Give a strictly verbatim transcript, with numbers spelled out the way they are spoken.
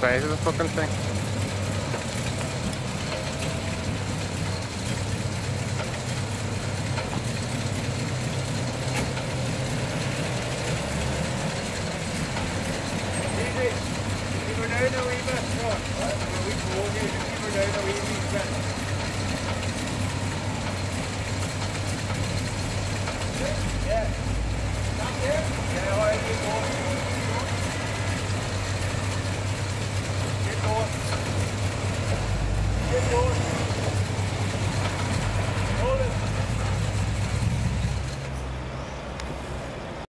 size of the fucking thing. Easy. You go down a wee bit. Oh, we go over here. You go down a wee bit.